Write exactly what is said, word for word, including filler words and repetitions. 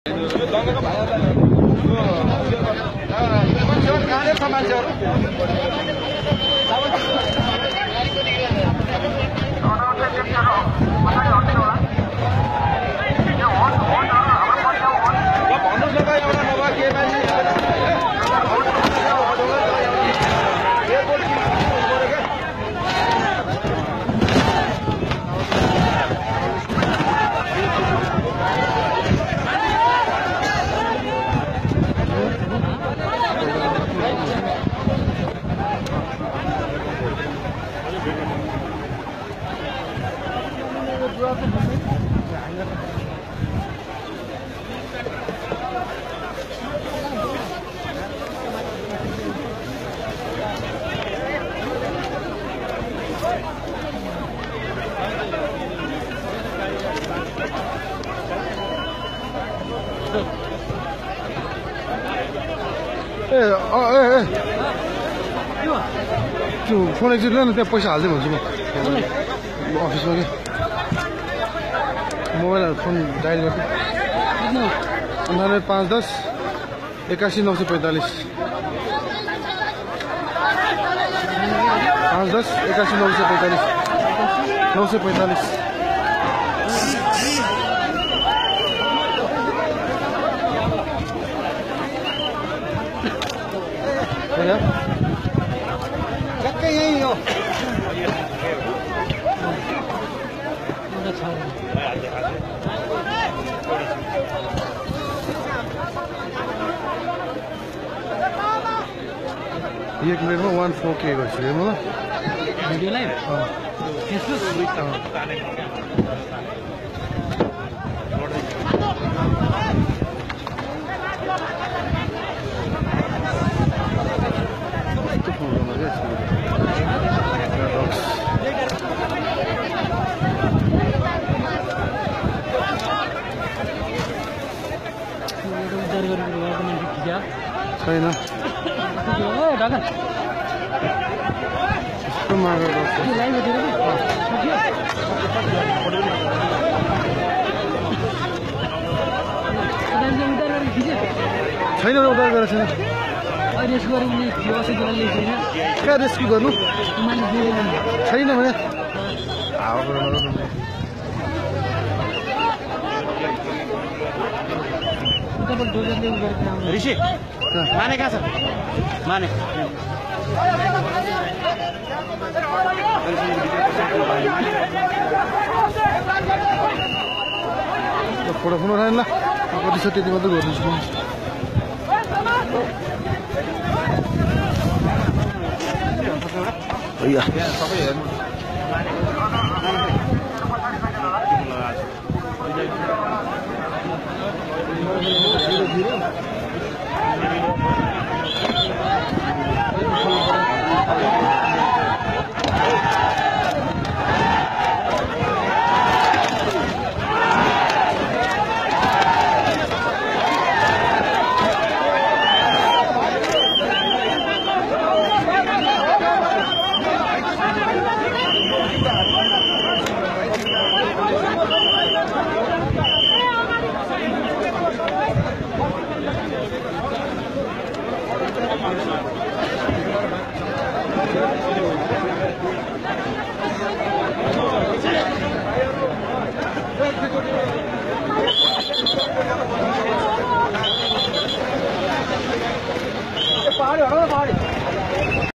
त्यो फोन एकचोटि ल न त्यहाँ पैसा हाल्दै भन्छु म अफिसमा कि मोबाइल फोन डायल गर्छु अन्ठानब्बे पाँच दस एकासी नौ सय पैँतालिस पाँच दस एकासी नौ सय पैँतालिस नौ सय पैँतालिस Gak yही हो एक मिनटमा वान फोर के गर्छु हेर्नु ल भिडियो लाइभ फेसबुक छैन छैन उता गरेर छैन कहाँ रेस्क्यु गर्नु छैन भने ऋषि माने कहाँ छ माने फोटो फोन उठाएन ल कति छ त्यति मात्रै गरिदिन्छु म सबै हेर्नु पहाडी